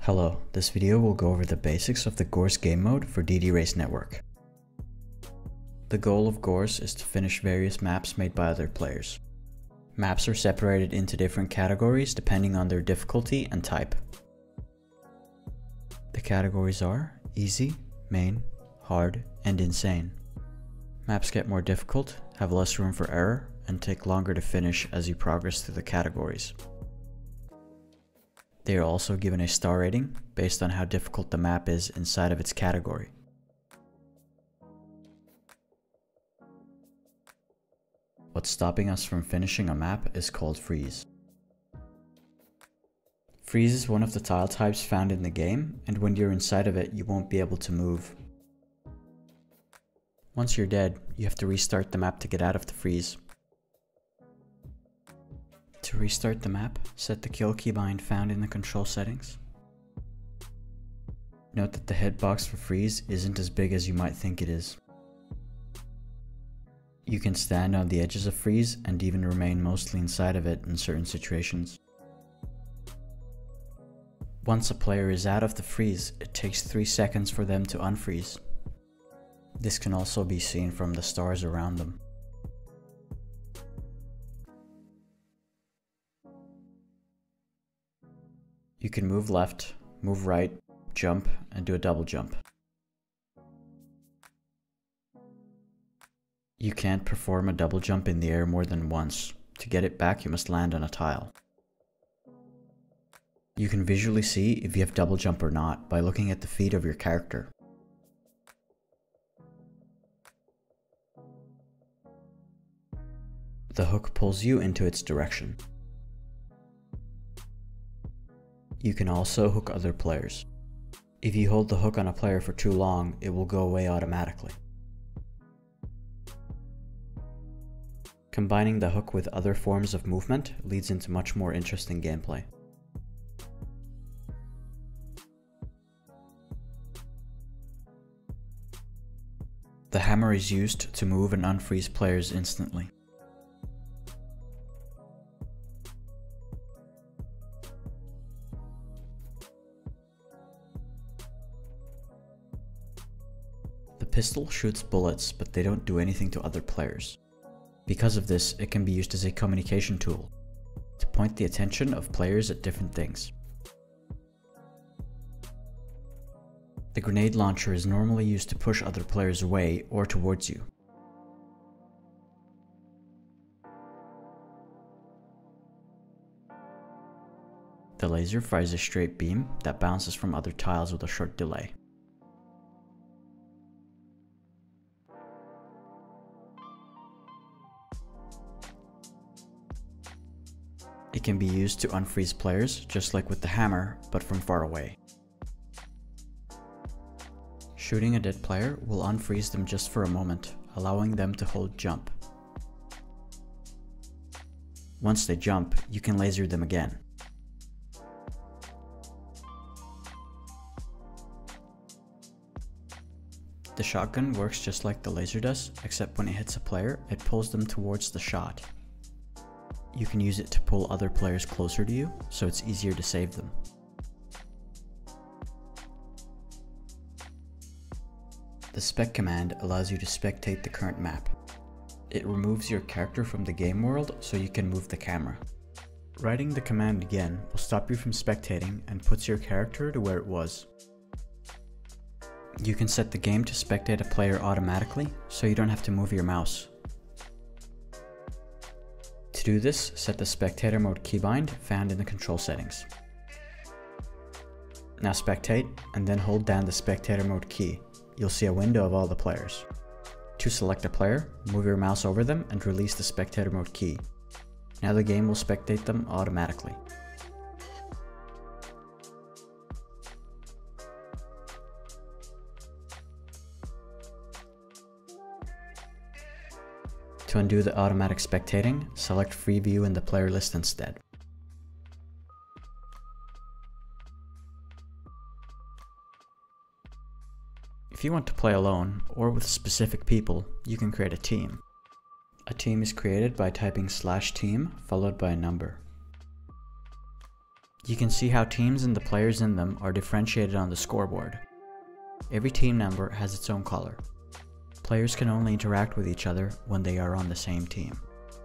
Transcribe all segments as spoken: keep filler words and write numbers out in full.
Hello, this video will go over the basics of the Gorse game mode for D D Race Network. The goal of Gorse is to finish various maps made by other players. Maps are separated into different categories depending on their difficulty and type. The categories are Easy, Main, Hard, and Insane. Maps get more difficult, have less room for error, and take longer to finish as you progress through the categories. They are also given a star rating based on how difficult the map is inside of its category. What's stopping us from finishing a map is called freeze. Freeze is one of the tile types found in the game, and when you're inside of it, you won't be able to move. Once you're dead, you have to restart the map to get out of the freeze. To restart the map, set the kill keybind found in the control settings. Note that the hitbox for freeze isn't as big as you might think it is. You can stand on the edges of freeze and even remain mostly inside of it in certain situations. Once a player is out of the freeze, it takes three seconds for them to unfreeze. This can also be seen from the stars around them. You can move left, move right, jump, and do a double jump. You can't perform a double jump in the air more than once. To get it back, you must land on a tile. You can visually see if you have double jump or not by looking at the feet of your character. The hook pulls you into its direction. You can also hook other players. If you hold the hook on a player for too long, it will go away automatically. Combining the hook with other forms of movement leads into much more interesting gameplay. The hammer is used to move and unfreeze players instantly. The pistol shoots bullets, but they don't do anything to other players. Because of this, it can be used as a communication tool, to point the attention of players at different things. The grenade launcher is normally used to push other players away or towards you. The laser fires a straight beam that bounces from other tiles with a short delay. It can be used to unfreeze players, just like with the hammer, but from far away. Shooting a dead player will unfreeze them just for a moment, allowing them to hold jump. Once they jump, you can laser them again. The shotgun works just like the laser does, except when it hits a player, it pulls them towards the shot. You can use it to pull other players closer to you, so it's easier to save them. The spec command allows you to spectate the current map. It removes your character from the game world so you can move the camera. Writing the command again will stop you from spectating and puts your character to where it was. You can set the game to spectate a player automatically, so you don't have to move your mouse. To do this, set the spectator mode keybind found in the control settings. Now spectate, and then hold down the spectator mode key. You'll see a window of all the players. To select a player, move your mouse over them and release the spectator mode key. Now the game will spectate them automatically. To undo the automatic spectating, select free view in the player list instead. If you want to play alone, or with specific people, you can create a team. A team is created by typing slash team followed by a number. You can see how teams and the players in them are differentiated on the scoreboard. Every team number has its own color. Players can only interact with each other when they are on the same team.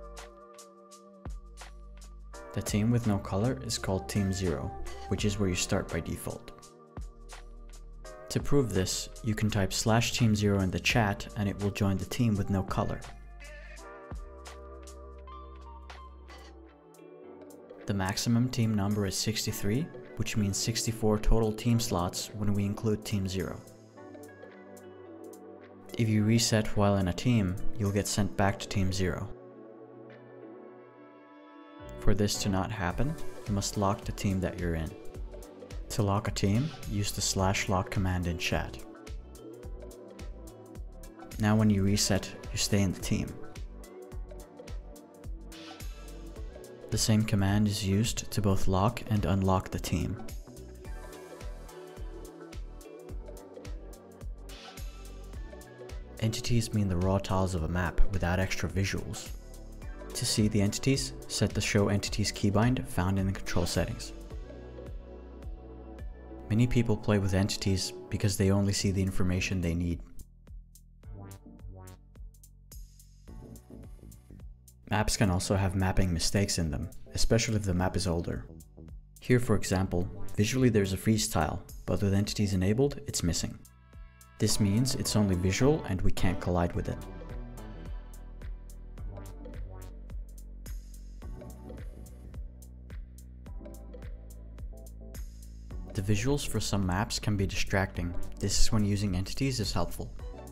The team with no color is called Team Zero, which is where you start by default. To prove this, you can type slash team zero in the chat and it will join the team with no color. The maximum team number is sixty-three, which means sixty-four total team slots when we include Team Zero. If you reset while in a team, you'll get sent back to Team Zero. For this to not happen, you must lock the team that you're in. To lock a team, use the slash lock command in chat. Now when you reset, you stay in the team. The same command is used to both lock and unlock the team. Entities mean the raw tiles of a map without extra visuals. To see the entities, set the Show Entities keybind found in the control settings. Many people play with entities because they only see the information they need. Maps can also have mapping mistakes in them, especially if the map is older. Here, for example, visually there's a freeze tile, but with entities enabled, it's missing. This means it's only visual and we can't collide with it. The visuals for some maps can be distracting. This is when using entities is helpful.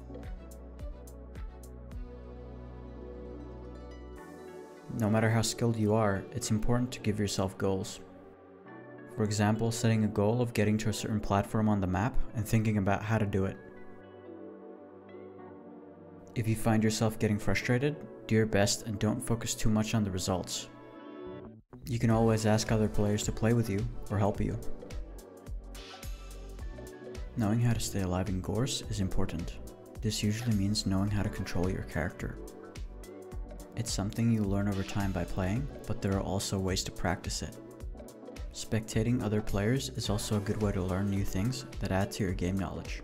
No matter how skilled you are, it's important to give yourself goals. For example, setting a goal of getting to a certain platform on the map and thinking about how to do it. If you find yourself getting frustrated, do your best and don't focus too much on the results. You can always ask other players to play with you or help you. Knowing how to stay alive in Gorse is important. This usually means knowing how to control your character. It's something you learn over time by playing, but there are also ways to practice it. Spectating other players is also a good way to learn new things that add to your game knowledge.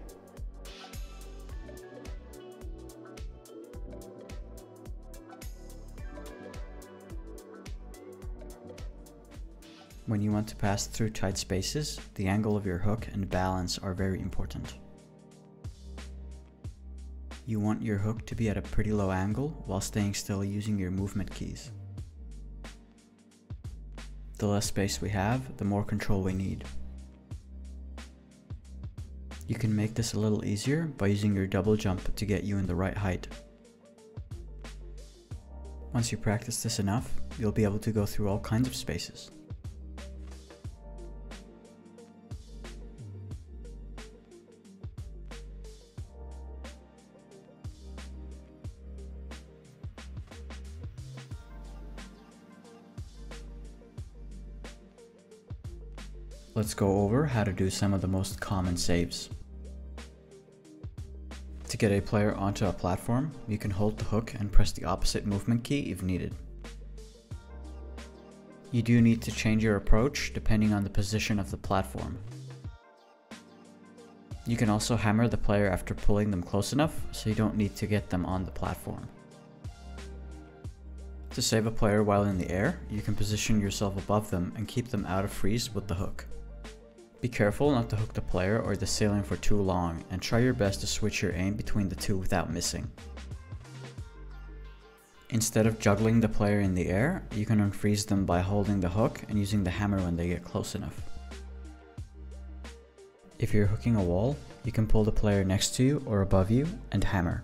When you want to pass through tight spaces, the angle of your hook and balance are very important. You want your hook to be at a pretty low angle while staying still using your movement keys. The less space we have, the more control we need. You can make this a little easier by using your double jump to get you in the right height. Once you practice this enough, you'll be able to go through all kinds of spaces. Let's go over how to do some of the most common saves. To get a player onto a platform, you can hold the hook and press the opposite movement key if needed. You do need to change your approach depending on the position of the platform. You can also hammer the player after pulling them close enough, so you don't need to get them on the platform. To save a player while in the air, you can position yourself above them and keep them out of freeze with the hook. Be careful not to hook the player or the ceiling for too long, and try your best to switch your aim between the two without missing. Instead of juggling the player in the air, you can unfreeze them by holding the hook and using the hammer when they get close enough. If you're hooking a wall, you can pull the player next to you or above you and hammer.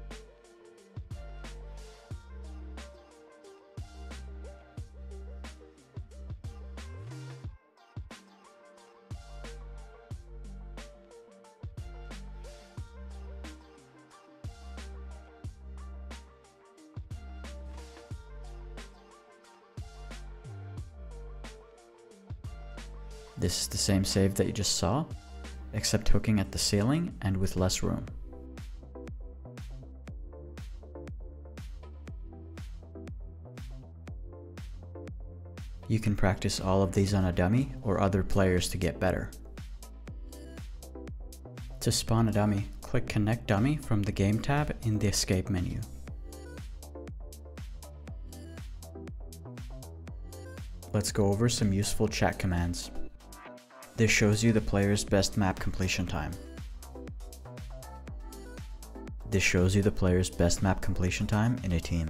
This is the same save that you just saw, except hooking at the ceiling and with less room. You can practice all of these on a dummy or other players to get better. To spawn a dummy, click Connect Dummy from the Game tab in the Escape menu. Let's go over some useful chat commands. This shows you the player's best map completion time. This shows you the player's best map completion time in a team.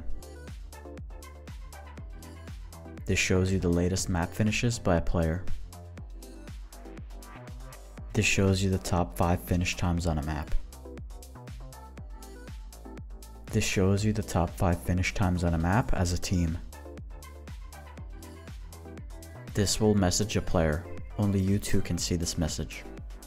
This shows you the latest map finishes by a player. This shows you the top five finish times on a map. This shows you the top five finish times on a map as a team. This will message a player. Only you two can see this message.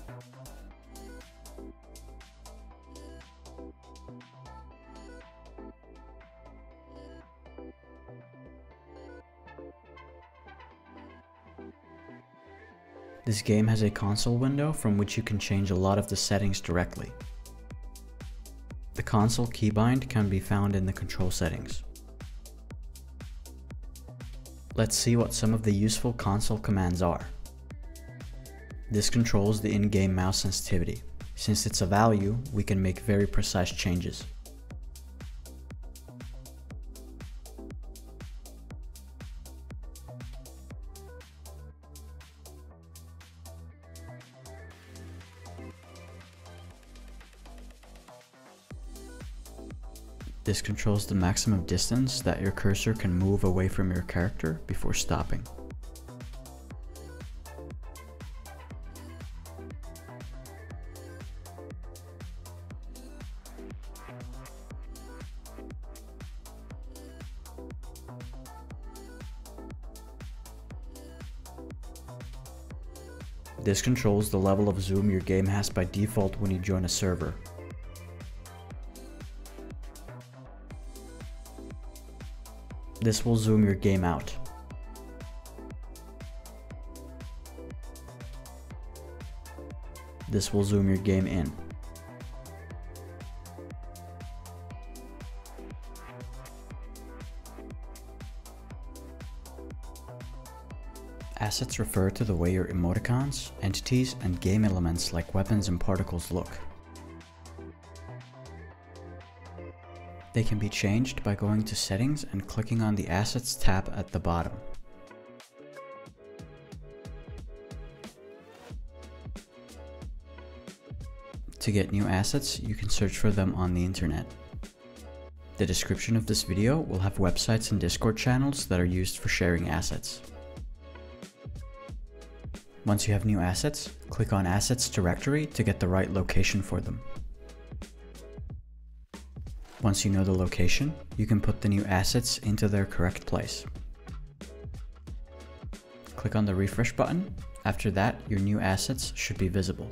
This game has a console window from which you can change a lot of the settings directly. The console keybind can be found in the control settings. Let's see what some of the useful console commands are. This controls the in-game mouse sensitivity. Since it's a value, we can make very precise changes. This controls the maximum distance that your cursor can move away from your character before stopping. This controls the level of zoom your game has by default when you join a server. This will zoom your game out. This will zoom your game in. Assets refer to the way your emoticons, entities, and game elements like weapons and particles look. They can be changed by going to Settings and clicking on the Assets tab at the bottom. To get new assets, you can search for them on the internet. The description of this video will have websites and Discord channels that are used for sharing assets. Once you have new assets, click on Assets Directory to get the right location for them. Once you know the location, you can put the new assets into their correct place. Click on the refresh button. After that, your new assets should be visible.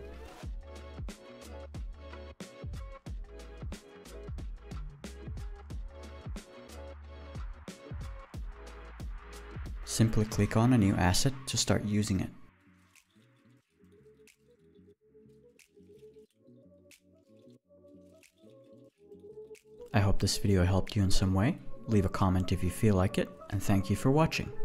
Simply click on a new asset to start using it. I hope this video helped you in some way. Leave a comment if you feel like it, and thank you for watching.